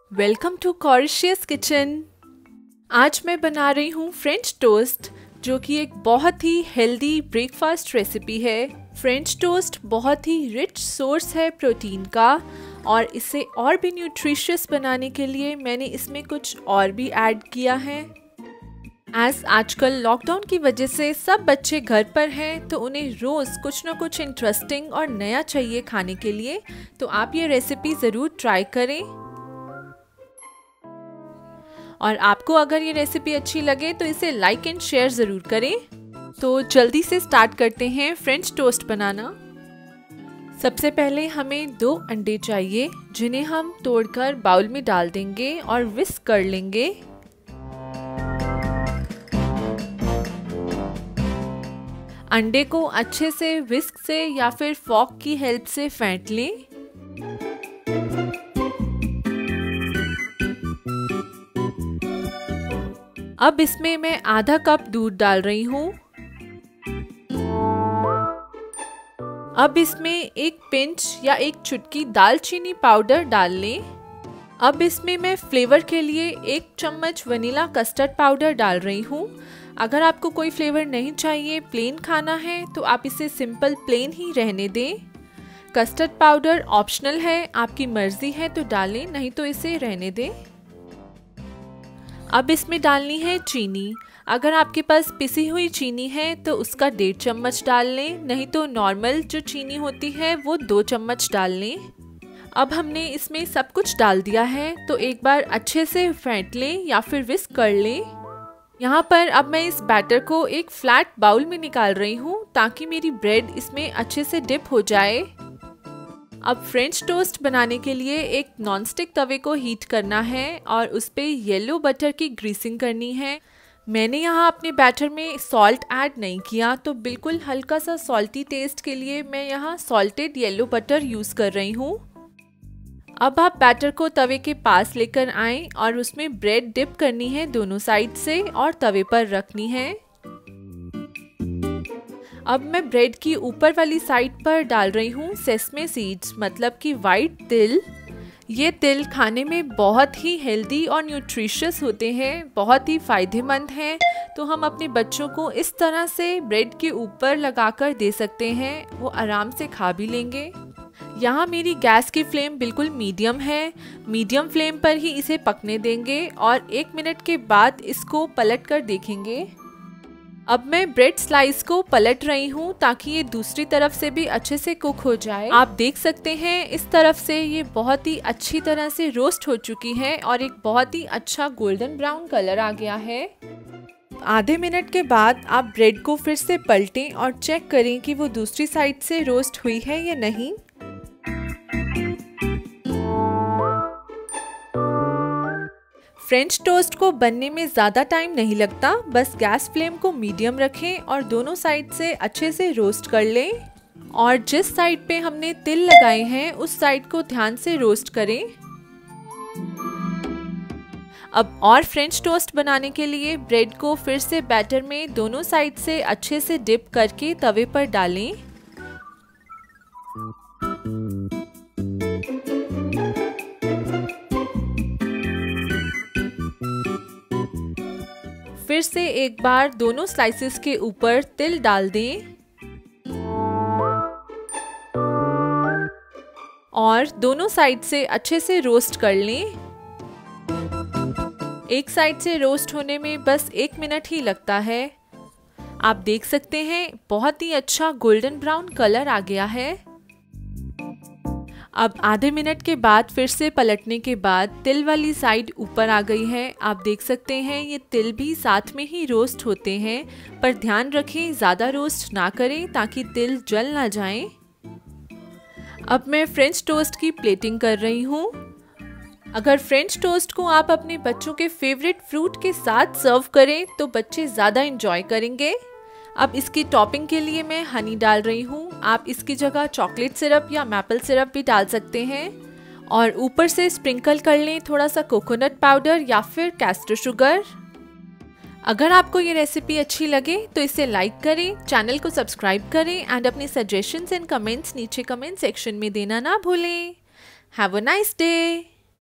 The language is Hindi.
Welcome to कॉरिशियस kitchen. आज मैं बना रही हूँ फ्रेंच टोस्ट, जो कि एक बहुत ही हेल्दी ब्रेकफास्ट रेसिपी है। फ्रेंच टोस्ट बहुत ही रिच सोर्स है प्रोटीन का, और इसे और भी न्यूट्रिशियस बनाने के लिए मैंने इसमें कुछ और भी ऐड किया है। आजकल लॉकडाउन की वजह से सब बच्चे घर पर हैं, तो उन्हें रोज़ कुछ ना कुछ इंटरेस्टिंग और नया चाहिए खाने के लिए, तो आप ये रेसिपी ज़रूर ट्राई करें। और आपको अगर ये रेसिपी अच्छी लगे तो इसे लाइक एंड शेयर ज़रूर करें। तो जल्दी से स्टार्ट करते हैं फ्रेंच टोस्ट बनाना। सबसे पहले हमें 2 अंडे चाहिए, जिन्हें हम तोड़कर बाउल में डाल देंगे और विस्क कर लेंगे। अंडे को अच्छे से विस्क से या फिर फॉर्क की हेल्प से फेंट लें। अब इसमें मैं आधा कप दूध डाल रही हूँ। अब इसमें एक पिंच या एक चुटकी दालचीनी पाउडर डाल लें। अब इसमें मैं फ्लेवर के लिए 1 चम्मच वनीला कस्टर्ड पाउडर डाल रही हूँ। अगर आपको कोई फ्लेवर नहीं चाहिए, प्लेन खाना है, तो आप इसे सिंपल प्लेन ही रहने दें। कस्टर्ड पाउडर ऑप्शनल है, आपकी मर्जी है तो डालें, नहीं तो इसे रहने दें। अब इसमें डालनी है चीनी। अगर आपके पास पिसी हुई चीनी है तो उसका 1.5 चम्मच डाल लें, नहीं तो नॉर्मल जो चीनी होती है वो 2 चम्मच डाल लें। अब हमने इसमें सब कुछ डाल दिया है, तो एक बार अच्छे से फेंट लें या फिर विस्क कर लें। यहाँ पर अब मैं इस बैटर को एक फ्लैट बाउल में निकाल रही हूँ, ताकि मेरी ब्रेड इसमें अच्छे से डिप हो जाए। अब फ्रेंच टोस्ट बनाने के लिए एक नॉनस्टिक तवे को हीट करना है और उस पर येलो बटर की ग्रीसिंग करनी है। मैंने यहाँ अपने बैटर में सॉल्ट ऐड नहीं किया, तो बिल्कुल हल्का सा सॉल्टी टेस्ट के लिए मैं यहाँ सॉल्टेड येलो बटर यूज़ कर रही हूँ। अब आप बैटर को तवे के पास लेकर आएं और उसमें ब्रेड डिप करनी है दोनों साइड से और तवे पर रखनी है। अब मैं ब्रेड की ऊपर वाली साइड पर डाल रही हूँ सेसमे सीड्स, मतलब कि वाइट तिल। ये तिल खाने में बहुत ही हेल्दी और न्यूट्रिशियस होते हैं, बहुत ही फ़ायदेमंद हैं। तो हम अपने बच्चों को इस तरह से ब्रेड के ऊपर लगाकर दे सकते हैं, वो आराम से खा भी लेंगे। यहाँ मेरी गैस की फ्लेम बिल्कुल मीडियम है। मीडियम फ्लेम पर ही इसे पकने देंगे और 1 मिनट के बाद इसको पलट कर देखेंगे। अब मैं ब्रेड स्लाइस को पलट रही हूँ, ताकि ये दूसरी तरफ से भी अच्छे से कुक हो जाए। आप देख सकते हैं इस तरफ से ये बहुत ही अच्छी तरह से रोस्ट हो चुकी है और एक बहुत ही अच्छा गोल्डन ब्राउन कलर आ गया है। आधे मिनट के बाद आप ब्रेड को फिर से पलटें और चेक करें कि वो दूसरी साइड से रोस्ट हुई है या नहीं। फ्रेंच टोस्ट को बनने में ज़्यादा टाइम नहीं लगता, बस गैस फ्लेम को मीडियम रखें और दोनों साइड से अच्छे से रोस्ट कर लें। और जिस साइड पे हमने तिल लगाए हैं उस साइड को ध्यान से रोस्ट करें। अब और फ्रेंच टोस्ट बनाने के लिए ब्रेड को फिर से बैटर में दोनों साइड से अच्छे से डिप करके तवे पर डालें। फिर से एक बार दोनों स्लाइसेस के ऊपर तिल डाल दें और दोनों साइड से अच्छे से रोस्ट कर लें। एक साइड से रोस्ट होने में बस 1 मिनट ही लगता है। आप देख सकते हैं बहुत ही अच्छा गोल्डन ब्राउन कलर आ गया है। अब आधे मिनट के बाद फिर से पलटने के बाद तिल वाली साइड ऊपर आ गई है। आप देख सकते हैं ये तिल भी साथ में ही रोस्ट होते हैं, पर ध्यान रखें ज़्यादा रोस्ट ना करें ताकि तिल जल ना जाएं। अब मैं फ्रेंच टोस्ट की प्लेटिंग कर रही हूँ। अगर फ्रेंच टोस्ट को आप अपने बच्चों के फेवरेट फ्रूट के साथ सर्व करें तो बच्चे ज़्यादा इंजॉय करेंगे। अब इसकी टॉपिंग के लिए मैं हनी डाल रही हूँ। आप इसकी जगह चॉकलेट सिरप या मैपल सिरप भी डाल सकते हैं। और ऊपर से स्प्रिंकल कर लें थोड़ा सा कोकोनट पाउडर या फिर कैस्टर शुगर। अगर आपको ये रेसिपी अच्छी लगे तो इसे लाइक करें, चैनल को सब्सक्राइब करें एंड अपने सजेशंस एंड कमेंट्स नीचे कमेंट सेक्शन में देना ना भूलें। Have a nice day.